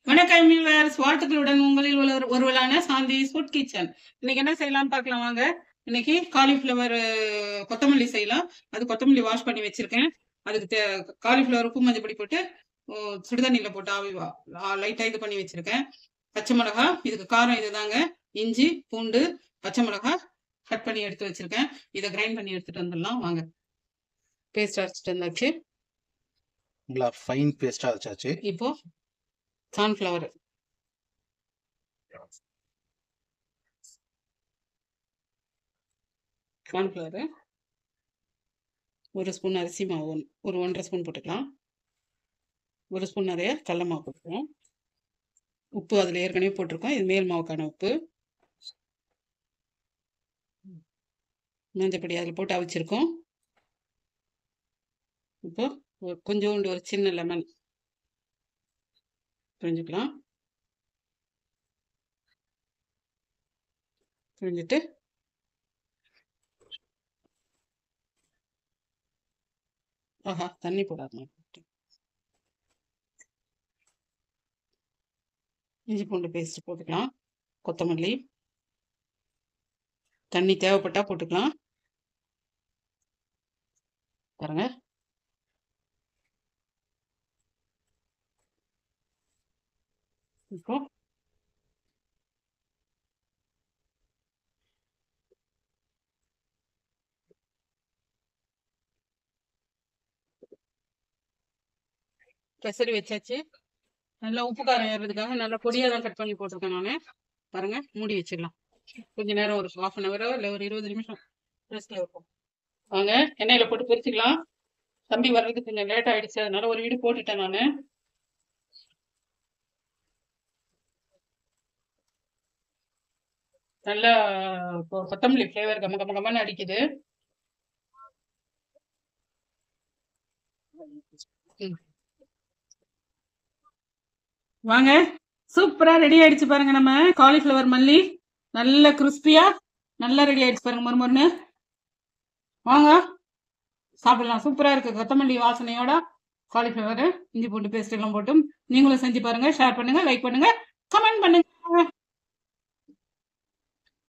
வணக்கம் வியூவர்ஸ், வாழ்த்துக்களுடன் உங்களில் ஒருவரான சாந்தி ஃபுட் கிச்சன். இன்னைக்கு என்ன செய்யலாம்னு பார்க்கலாம் வாங்க. இன்னைக்கு காலிஃப்ளவர் கொத்தமல்லி செய்யலாம். அது கொத்தமல்லி வாஷ் பண்ணி வச்சிருக்கேன். அதுக்கு காலிஃப்ளவர் உப்பு மஞ்சள் பொடி போட்டு சுடுதண்ணியில் போட்டு ஆவி லைட்டாக இது பண்ணி வச்சிருக்கேன். பச்சை மிளகா, இதுக்கு காரம் இதுதாங்க. இஞ்சி, பூண்டு, பச்சை மிளகா கட் பண்ணி எடுத்து வச்சிருக்கேன். இதை கிரைண்ட் பண்ணி எடுத்துட்டு வந்துடலாம் வாங்க. பேஸ்ட் அரைச்சிட்டு வந்தாச்சு. ஃபைன் பேஸ்டா அரைச்சாச்சு. இப்போ கார்ன்ஃப்ளவர் ஒரு ஸ்பூன் அரிசி மாவு, ஒரு 1.5 ஸ்பூன் போட்டுக்கலாம். ஒரு ஸ்பூன் நிறைய கடல மாவு போட்டுக்கலாம். உப்பு அதில் ஏற்கனவே போட்டிருக்கோம். இது மேல் மாவுக்கான உப்பு. மஞ்சப்பொடி அதில் போட்டு அவிச்சிருக்கோம். இப்போ கொஞ்சோண்டு ஒரு சின்ன லெமன் புரிஞ்சுக்கலாம். புரிஞ்சுட்டு தண்ணி போடாது. இஞ்சி பூண்டு பேஸ்ட் போட்டுக்கலாம். கொத்தமல்லி, தண்ணி தேவைப்பட்டா போட்டுக்கலாம். பாருங்க, இப்போ பெசரி வச்சாச்சு. நல்லா உப்பு காரம் ஏறதுக்காக நல்லா பொடியாக தான் கட் பண்ணி போட்டிருக்கேன் நான். பாருங்க, மூடி வச்சிடலாம். கொஞ்ச நேரம் ஒரு 1/2 hour இல்லை ஒரு 20 நிமிஷம் ரெஸ்ட்ல இருக்கும். வாங்க, எண்ணெயில போட்டு பொரிச்சுக்கலாம். தம்பி வர்றதுக்கு கொஞ்சம் லேட் ஆயிடுச்சு, அதனால ஒரு வீடு போட்டுட்டேன் நான். நல்லா கொத்தமல்லி ஃப்ளேவர் கம்ம கம்ம கம்மன்னு அடிக்குது. வாங்க, சூப்பரா ரெடி ஆயிடுச்சு பாருங்க. நம்ம காலிஃப்ளவர் மல்லி நல்ல கிறிஸ்பியா நல்லா ரெடி ஆயிடுச்சு பாருங்க, மொறுமொறுன்னு. வாங்க சாப்பிடலாம். சூப்பரா இருக்கு. கொத்தமல்லி வாசனையோட காலிஃப்ளவர், இஞ்சி பூண்டு பேஸ்ட் எல்லாம் போட்டு நீங்களும் செஞ்சு பாருங்க. ஷேர் பண்ணுங்க, லைக் பண்ணுங்க, கமெண்ட் பண்ணுங்க.